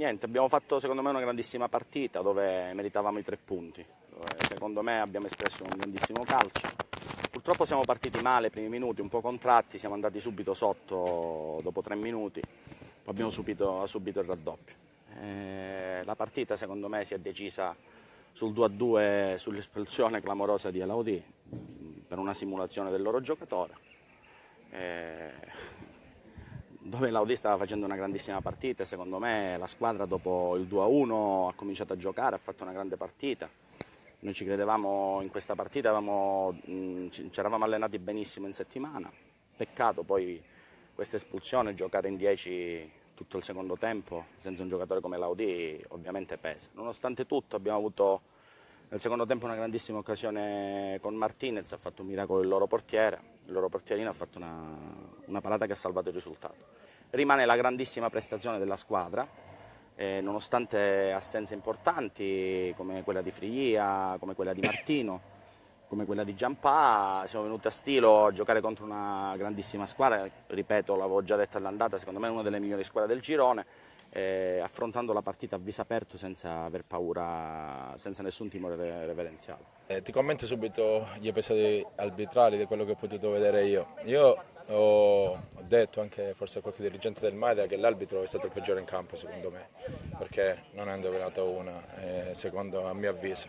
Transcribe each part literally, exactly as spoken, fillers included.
niente, abbiamo fatto secondo me una grandissima partita dove meritavamo i tre punti. Dove, secondo me abbiamo espresso un grandissimo calcio. Purtroppo siamo partiti male i primi minuti, un po' contratti, siamo andati subito sotto dopo tre minuti, poi abbiamo subito, subito il raddoppio. Eh, la partita secondo me si è decisa sul due a due, sull'espulsione clamorosa di Elaudì per una simulazione del loro giocatore. Eh, dove Elaudì stava facendo una grandissima partita e secondo me la squadra dopo il due a uno ha cominciato a giocare, ha fatto una grande partita. Noi ci credevamo in questa partita, avevamo, ci eravamo allenati benissimo in settimana, peccato poi questa espulsione, giocare in dieci tutto il secondo tempo senza un giocatore come Elaudì ovviamente pesa. Nonostante tutto abbiamo avuto nel secondo tempo una grandissima occasione con Martinez, ha fatto un miracolo il loro portiere, il loro portierino ha fatto una, una parata che ha salvato il risultato. Rimane la grandissima prestazione della squadra, eh, nonostante assenze importanti come quella di Friglia, come quella di Martino, come quella di Giampà, siamo venuti a Stilo a giocare contro una grandissima squadra, ripeto, l'avevo già detto all'andata, secondo me è una delle migliori squadre del girone, eh, affrontando la partita a viso aperto senza aver paura, senza nessun timore reverenziale. Eh, ti commento subito gli episodi arbitrali di quello che ho potuto vedere io. Io ho, ho detto anche forse a qualche dirigente del Maida che l'arbitro è stato il peggiore in campo secondo me, perché non ha indovinato una, eh, secondo a mio avviso.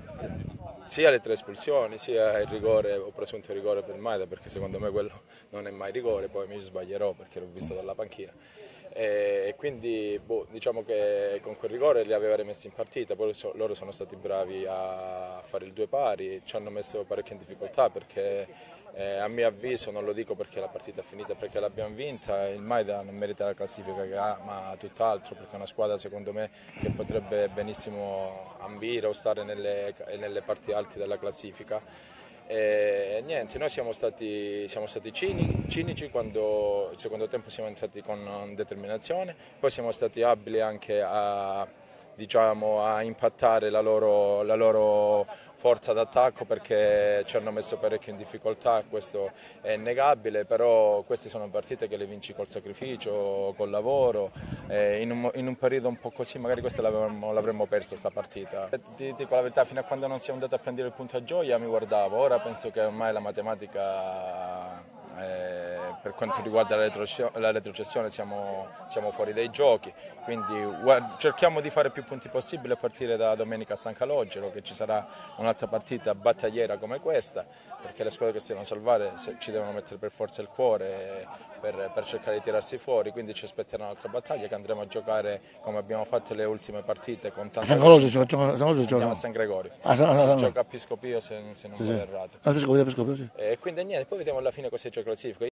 Sia le tre espulsioni, sia il rigore o presunto rigore per il Maida, perché secondo me quello non è mai rigore, poi mi sbaglierò perché l'ho visto dalla panchina. E quindi boh, diciamo che con quel rigore li aveva rimessi in partita, poi so, loro sono stati bravi a fare il due pari, ci hanno messo parecchio in difficoltà perché eh, a mio avviso, non lo dico perché la partita è finita, perché l'abbiamo vinta, il Maida non merita la classifica che ha, ma tutt'altro, perché è una squadra secondo me che potrebbe benissimo ambire o stare nelle, nelle parti alte della classifica. E niente, noi siamo stati, siamo stati cinici quando il secondo tempo siamo entrati con determinazione, poi siamo stati abili anche a, diciamo, a impattare la loro, la loro forza d'attacco perché ci hanno messo parecchio in difficoltà, questo è innegabile, però queste sono partite che le vinci col sacrificio, col lavoro, eh, in, un, in un periodo un po' così magari questa l'avremmo, l'avremmo persa sta partita. Ti dico la verità, fino a quando non siamo andati a prendere il punto a Gioia mi guardavo, ora penso che ormai la matematica eh, per quanto riguarda la, retrocessione, la retrocessione siamo, siamo fuori dai giochi, quindi guarda, cerchiamo di fare più punti possibile a partire da domenica a San Calogero, che ci sarà un'altra partita battagliera come questa, perché le squadre che si devono salvare ci devono mettere per forza il cuore per, per cercare di tirarsi fuori, quindi ci aspetterà un'altra battaglia che andremo a giocare come abbiamo fatto le ultime partite con tanta... A San Calogero gioca a San Gregorio, ah, San, si San, gioca a Piscopio se, se non sì, vado sì. errato. A Piscopio, a Piscopio, sì. E quindi niente, poi vediamo alla fine cosa c'è classifica.